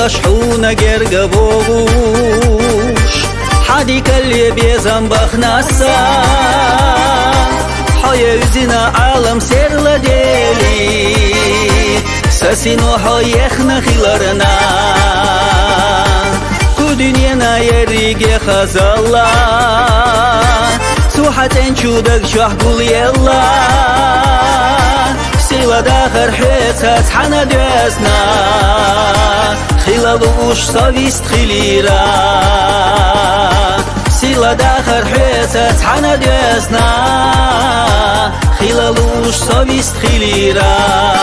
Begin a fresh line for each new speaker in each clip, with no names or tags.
شحونة جرجة بوغوش حدي كلي بيزن بخناسا حيا يزينا عالم سير لديلي ساسينو حيخنا خلارنا كو دنيانا يريجي خزالا سوحتين شودك شحقول يلا سيلا داخر حيثات حنا دوزنا خلالوش صويست خليرا سيلا داخر حيثات حنا دوزنا خلالوش صويست خليرا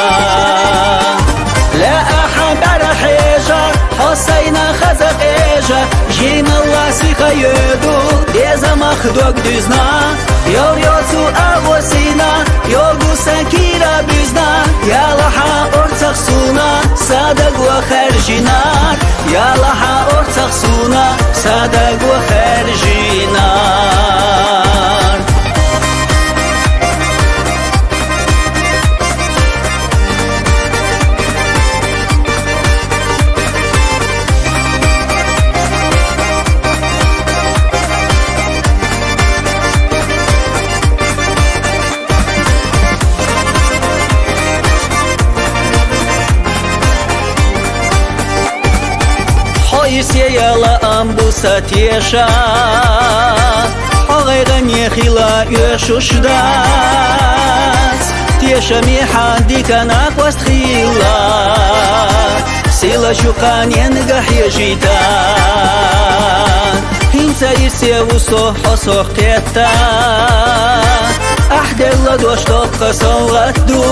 لا أحبار حيجا حسينا خزق إيجا جينا الله سيخا يدو ديزا مخدوك دوزنا يو يوتو أغوسينا يوغو سنكيرا بيزنا يا لحا أرتخ سونا صادق وخرجنا يا لحا أرتخ سونا صادق وخرجنا يلا أمبوسا تيشا حغيغن يخيلا يشوشدات تيشا ميحان دي كاناك واستخيلا سيلا شوقان ينقح يجيتا هنسا يسيو صوح صوح تيتا أحدل دوش طبقة صوغتدو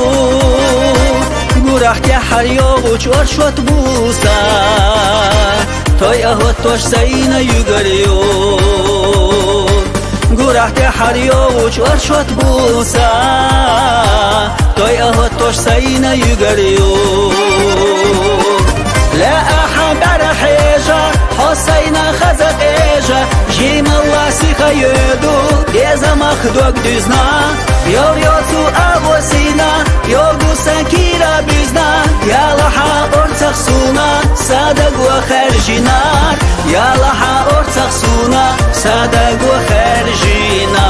قرح تحر يوغوش ورشوت بوسا توي أهوت توش سينا يقريو قرح تحر يوغوش ورشوت بوسا توي أهوت توش سينا يقريو لا أحبار حيجا حسينا خزق إيجا جيم الله سيخا يدو ديزا مخدوك دوزنا يو يوتو أغوسينا يوغو سنكيرا بيزنا يا لحا أرتخ سونا صادق وخرجنا يا لحا أرتخ سونا صادق وخرجنا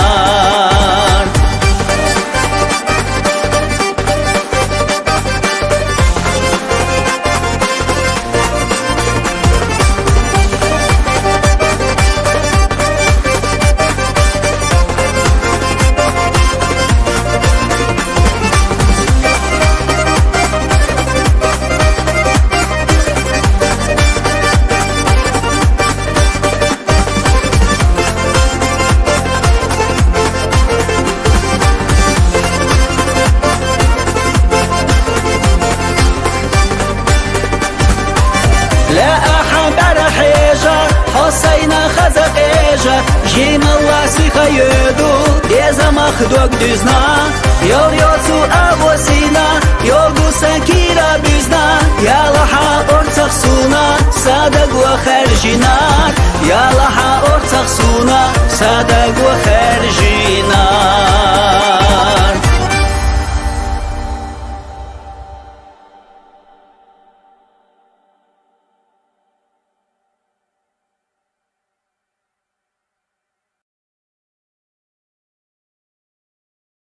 لا أحبار حيجا حسينا خزق إيجا جيم الله سيخا يدو ديزا مخدوك دوزنا يو يوتو أغوسينا يوغو سنكيرا بيزنا يا لحا أرتخ سونا صادق وخرجنا يا لحا أرتخ سونا صادق وخرجنا